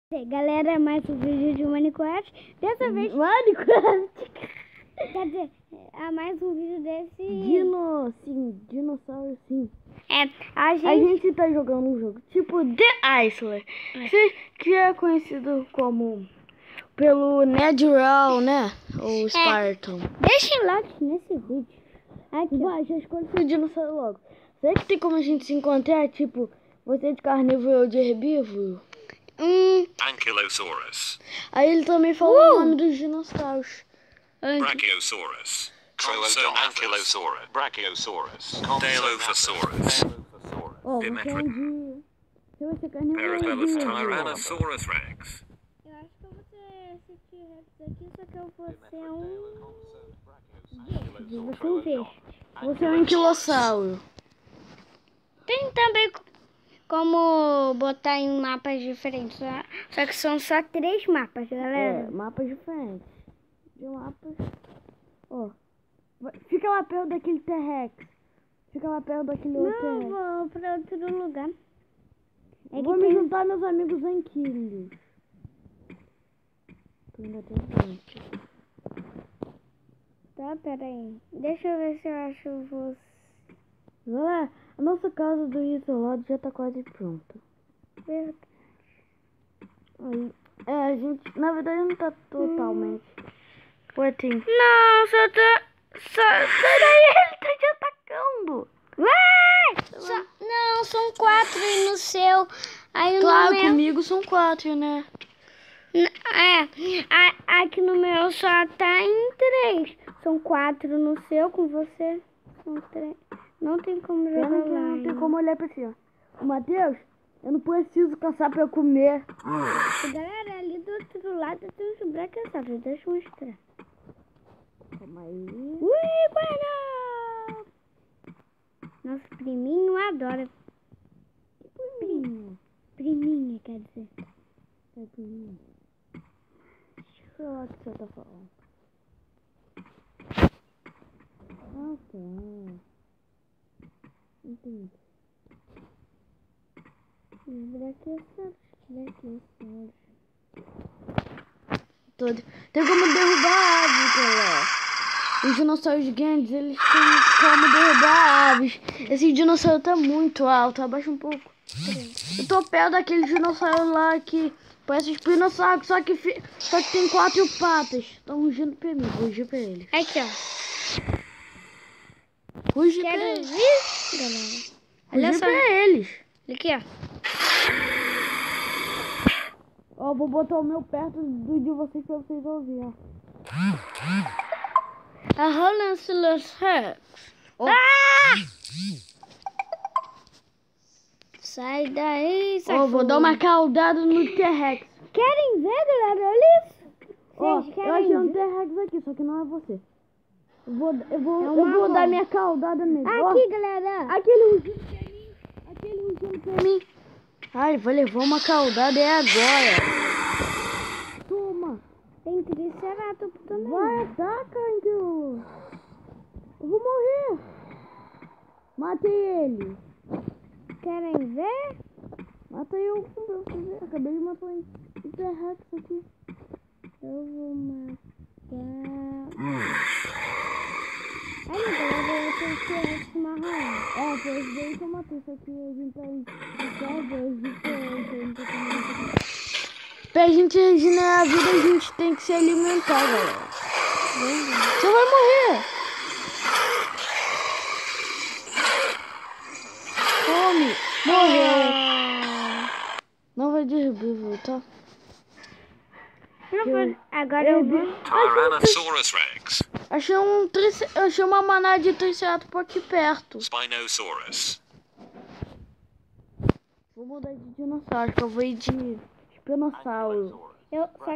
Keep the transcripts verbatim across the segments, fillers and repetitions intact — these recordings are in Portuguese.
Galera, mais um vídeo de Minecraft. Dessa vez Minecraft. Quer dizer, a mais um vídeo desse Dino, sim, dinossauro sim. É, a gente A gente tá jogando um jogo tipo The Iceland, é. que é conhecido como pelo Netherrealm, né? Ou Spartan. É. Deixem like nesse vídeo. Aqui, vai, já escolhe o dinossauro logo. Será que tem como a gente se encontrar, tipo, você de carnívoro e eu de herbívoro? Hum. Ankylosaurus. Aí ele também falou uh! o nome dos dinossauros. Brachiosaurus. Ankylosaurus. Brachiosaurus. Dilophosaurus. Oh, você é de... Se você carnívoro ou Tyrannosaurus Rex. Eu acho que eu vou ser esse T-Rex aqui, só que eu vou ser um... Você é um peixe. Você é um anquilossauro. Tem também como botar em mapas diferentes, só que são só três mapas, galera. É, mapas diferentes. De mapas. Ó, oh, fica lá perto daquele T-Rex. Fica lá perto daquele outro T-Rex. Não, vou pra outro lugar. É vou me tem... juntar meus amigos anquilos. Tu ainda tem tempo. Tá, peraí. Deixa eu ver se eu acho você. Galera, a nossa casa do isolado já tá quase pronta. Verdade. Aí, é, a gente, na verdade, não tá totalmente. Hum. Ué, tem... Não, só tá... Só... Sai daí, ele tá te atacando. Ué! Só... Não, são quatro e no seu... Aí claro, no meu... comigo são quatro, né? É, aqui no meu só tá em três. São quatro no seu, com você são três. Não tem como jogar lá. Não tem como olhar pra cima. O Matheus, eu não preciso caçar pra eu comer. Galera, ali do outro lado tem uns brachiosaurus. Deixa eu mostrar. Calma aí. Ui, guarda! Nosso priminho adora. Que priminho? Priminha, quer dizer. É priminho. Sei lá o que você tá falando. Ah, tá. Entendi. Brachiosaurus, brachiosaurus. Todo. Tem como derrubar aves, galera. Os dinossauros grandes, eles têm como derrubar aves. Esse dinossauro tá muito alto, abaixa um pouco. Eu tô perto daquele dinossauro lá que parece um espinossauro, só que, fi... só que tem quatro patas. Estão rugindo pra mim, vou rugir pra eles. Aqui, ó. Ruge pra eles. Ver, galera. Olha só pra eles. Aqui, ó. Ó, vou botar o meu perto do de vocês pra vocês ouvirem, ó. A Rollancelos Rex. Oh. Ah! Sai daí, sai. Ó, oh, vou dar uma caudada no T-Rex. Querem ver, galera? Olha isso. Ó, oh, eu achei um T-Rex aqui, só que não é você. Eu vou, eu vou, é eu vou dar minha caudada nele. Aqui, oh, galera. Aquele rugindo pra mim. Aquele rugindo pra mim. Ai, vou levar uma caudada é agora. Toma. Tem triceratops também. Vai, ataca, então. Eu vou morrer. Matei ele. Querem ver? Mata eu com o meu. Acabei de matar um T-Rex aqui. Eu vou matar... Olha, galera, eu tenho T-Rex marrom. É, foi esse daí que eu matei. Só que a gente tá em servers diferentes. Pra gente regenerar a vida, a gente tem que se alimentar, galera. Você vai morrer. Come. Morreu. Ah. Não vai derrubar, tá? Não foi. Agora eu vou. Tyrannosaurus Rex. Achei um trice... achei uma manada de triceratops aqui perto. Spinosaurus. Vou mudar de dinossauro, que eu vou ir de espinossauro. Eu só...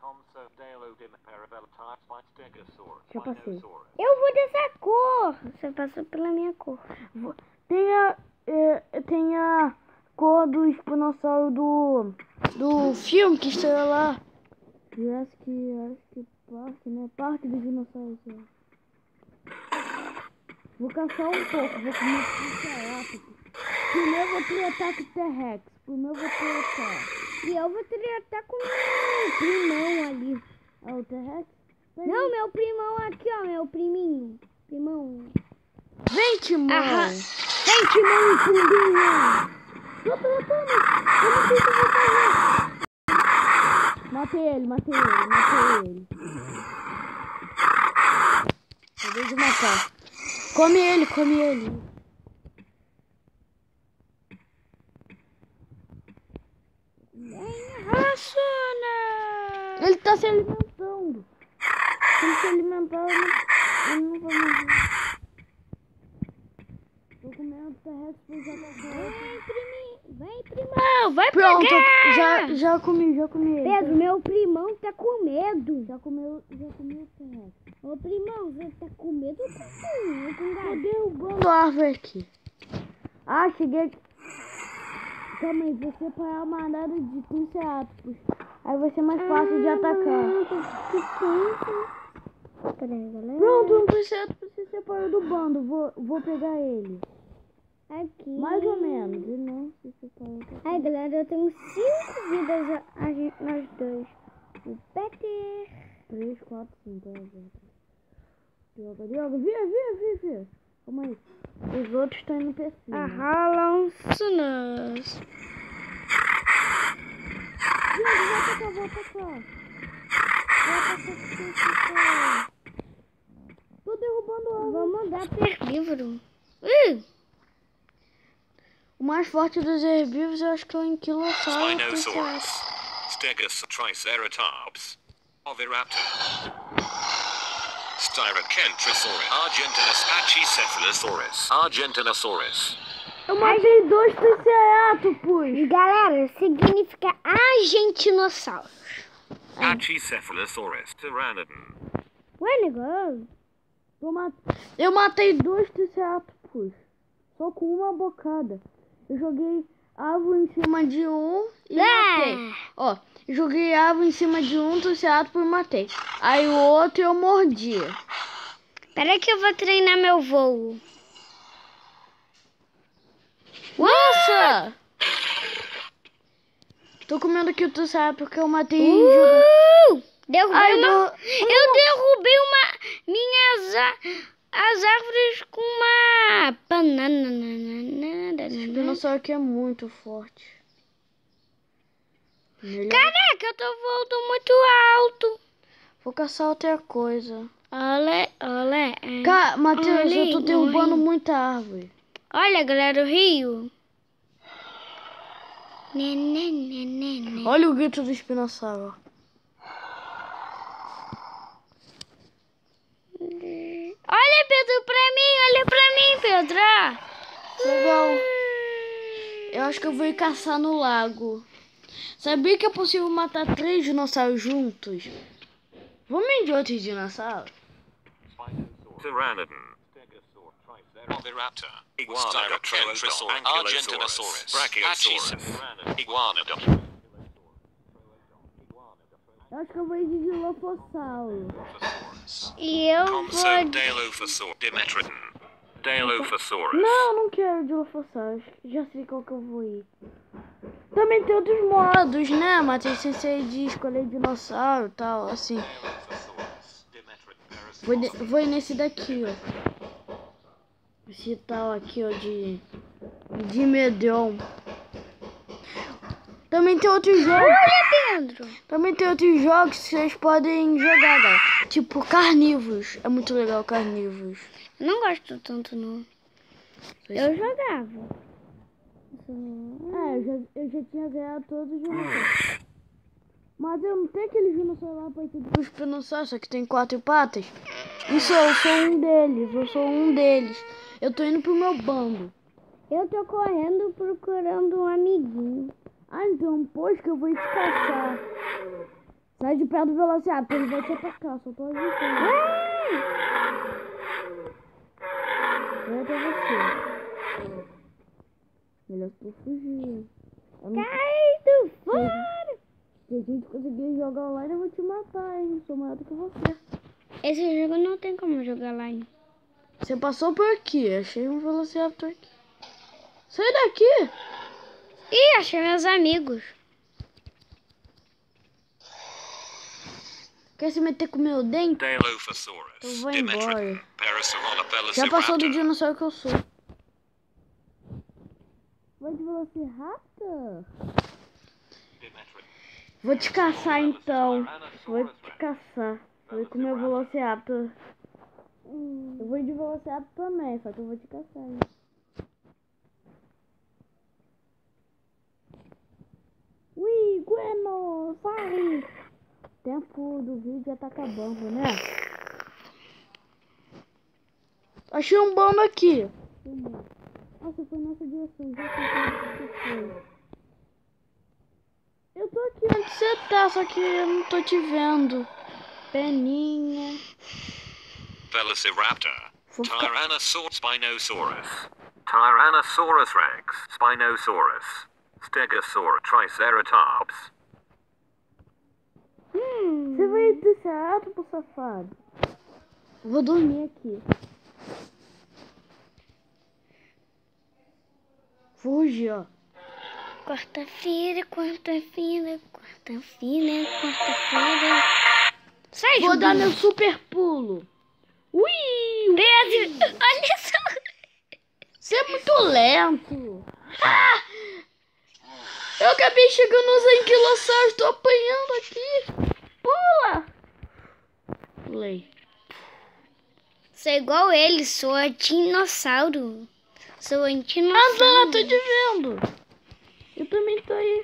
Já passei. Eu vou dessa cor. Você passou pela minha cor. Tem a, é, tem a cor do espinossauro do, do filme que está lá. Jurassic, Jurassic Park, né? Parque dos dinossauros. Vou caçar um pouco, vou comer triceratops. Primeiro vou ter ataque T-Rex. Primeiro vou ter ataque. E eu vou tratar com meu primão ali. É o T-Rex? Não, meu primão aqui, ó. Meu priminho. Primão. Vem, Timão! Aham. Vem, Timão e Pumbinha. Tô tratando! Eu não sei o que eu vou fazer! Matei ele, matei ele, matei ele. Acabei de matar. Come ele, come ele. Raçona! Ele tá se alimentando. Se ele se alimentar, eu não, eu não vou morrer. Tô comendo T-Rex pro J. Vem, priminho. Vem, primão. Vai Pronto, pegar. já, já comi, já comi ele. Pedro, meu primão tá com medo. Já comeu, já comi o T-Rex. Ô, primão, você tá com medo ou com fome? Com Tô gato? derrubando a árvore aqui. Ah, cheguei aqui. Calma aí, vou separar a manada de triceratops. Aí vai ser mais fácil de atacar. Peraí, galera. Pronto, um triceratops se separou do bando. Vou, vou pegar ele. Aqui. Mais ou menos. Ele não se separou. Ai, galera, eu tenho cinco vidas a, a gente, nós dois. O Peter. Três, quatro, cinco. Droga, droga. Vira, vira, vira, vira. Calma aí. Os outros estão indo pra cima. Arralançonas. Vira, volta cá, volta cá. Volta cá. Tô derrubando a árvore. Vamos dar pro herbívoro. Ih! O mais forte dos herbívoros eu acho que é o Anquilossauro. Spinosaurus. Stegosaurus. Triceratops. Oviraptor. Styracentrosaurus. Argentinosaurus. Pachycephalosaurus. Argentinosaurus. Eu matei dois triceratopos. Galera, significa argentinossauro. Pachycephalosaurus. Pteranodon. Ué, negócio? Eu mat- Eu matei dois triceratopos. Só com uma bocada. Eu joguei árvore em cima de um e É. matei. Ó, eu joguei árvore em cima de um triceratopo e matei. Aí o outro eu mordi. Peraí que eu vou treinar meu voo. Nossa! Tô comendo aqui o triceratopo porque eu matei e joguei. Uh! Derrubei Ai, uma... do- Eu derrubei uma... Minhas... a- As árvores com uma... Banana. Esse dinossauro aqui é muito forte. Melhor. Caraca, eu tô voando muito alto. Vou caçar outra coisa. Olha, olha. é. Ca... Matheus, eu tô Olha, derrubando olha. muita árvore. Olha, galera, o rio. Né, né, né, né, né. Olha o grito do espinossauro. Olha, Pedro, pra mim. Olha pra mim, Pedro. Legal. Eu acho que eu vou ir caçar no lago. Sabia que é possível matar três dinossauros juntos? Vamos de outros dinossauros? Pteranodon. Oviraptor. Styracentrosaurus. Argentinosaurus. Brachiosaurus. Iguanodon. Eu acho que eu vou ir de Dilophosaurus. E eu Compso vou... Dilophosaurus. Dimetrodon. Dilophosaurus. Não, não quero Dilophosaurus. Já sei qual que eu vou ir. Também tem outros modos, né? Matheus, sem ser de escolher dinossauro e tal, assim. Dilophosaurus. Dimetrodon. Vou, ne- vou ir nesse daqui, ó. Esse tal aqui, ó, de... De Medron. Também tem outros jogos. Olha, Pedro. Também tem outros jogos que vocês podem jogar, galera. Tipo Carnívoros. É muito legal Carnívoros. Eu não gosto tanto, não. Eu jogava. É, eu já, eu já tinha ganhado todos os dinossauros. Mas eu não tenho aquele dinossauro lá parecido com os dinossauros, só que tem quatro patas. Isso, eu sou um deles, eu sou um deles. Eu tô indo pro meu bando. Eu tô correndo procurando um amiguinho. Ah, então, pois que eu vou ir te caçar. Sai de perto do Velociraptor, ele vai te atacar, só tô avisando. Vai até você. Melhor tu fugir. Eu não- Caindo fora. Se a gente conseguir jogar online, eu vou te matar, hein? Sou maior do que você. Esse jogo não tem como jogar online. Você passou por aqui, achei um Velociraptor aqui. Sai daqui! Ih, achei meus amigos. Quer se meter com o meu dente? Dilophosaurus. Eu vou Dimetrodon. embora. Parasaurolophus. Já passou do dinossauro que eu sou. Vai de Velociraptor? Vou te caçar então. Vou te caçar. Vou comer o Velociraptor. Eu vou de Velociraptor também, só que eu vou te caçar. Hein? Ui, Gwen, sai! O tempo do vídeo já tá acabando, né? Achei um bando aqui. Nossa, foi nossa direção. Já sei que foi. Eu tô aqui onde você tá, só que eu não tô te vendo. Peninha. Velociraptor. Vou ficar... Tyrannosaurus. Spinosaurus. Tyrannosaurus rex. Spinosaurus. Stegosaurus. Triceratops. Hum, você vai descer alto pro safado. Vou dormir aqui. Fuge, ó. Quarta-feira, quarta-feira, quarta-feira, quarta-feira. Sai, Vou Jubi. dar meu super pulo. Ui! Pedro, olha só. Você é muito lento. Ah! Eu acabei chegando nos anquilossauros. Tô apanhando aqui. Pula! Pulei. Sou igual ele, sou a dinossauro. Sou um Ah, dinossauro. tá, tô te vendo. Eu também tô aí.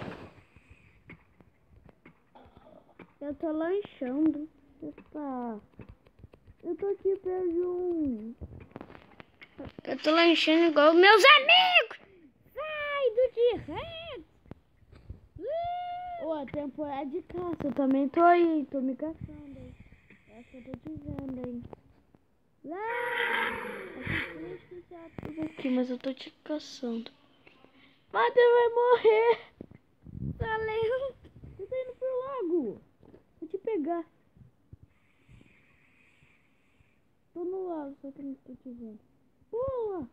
Eu tô lanchando. Tá. Eu tô aqui perto de um. Eu tô lanchando igual meus amigos. Sai do T-Rex. Ô, a temporada de caça. Eu também tô aí. Tô me caçando aí. Acho que eu tô te vendo aí. Lá! Aqui, aqui, mas eu tô te caçando. Mas você vai morrer. Tá lento. Você tá indo pro lago. Vou te pegar. Tô no lago, só que eu não tô te vendo. Pula!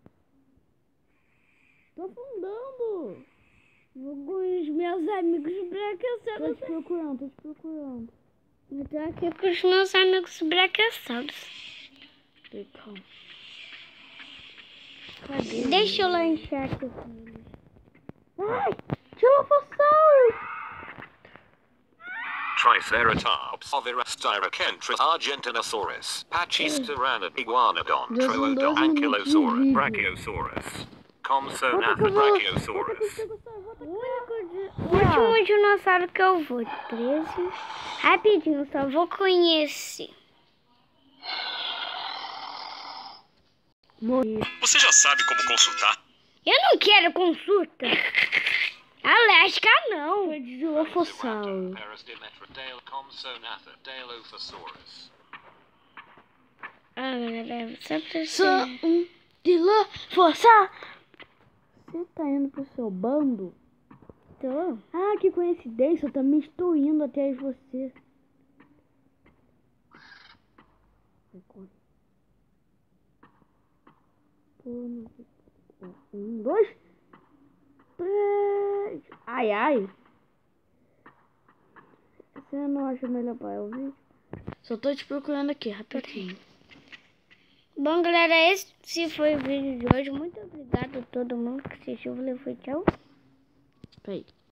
Tô afundando. Vou com os meus amigos Tô braquiosauros. te procurando, tô te procurando. Eu tô aqui com os meus amigos braquiosauros. Calma. Cadê? Deixa eu lanchar aqui com eles. Ai! Dilophosaurus! Triceratops. Ovirostyracantris. Argentinosaurus. Pachys. Tyrannod. Iguanodon. Deus, Troodon. Deus, Deus, Ankylosaurus. Deus. Brachiosaurus. Volta Compsognathus. que eu vou- Brachiosaurus. O último dinossauro que eu vou, treze. Rapidinho, só vou conhecer. Morri. Você já sabe como consultar? Eu não quero consulta. Alesca, não. Foi de Dilophosaurus. Parasdimetrodale. Compsognathus. Dilophosaurus. Ah, galera, só pra Sou ser... um Dilophosaurus. Você tá indo pro seu bando? Tô. Ah, que coincidência. Eu também estou indo até você. Um, dois, três. Ai, ai. Você não acha melhor para eu ver? Só tô te procurando aqui, rapidinho. Bom, galera, esse foi o vídeo de hoje. Muito obrigado a todo mundo que assistiu. Valeu, foi tchau. Peraí.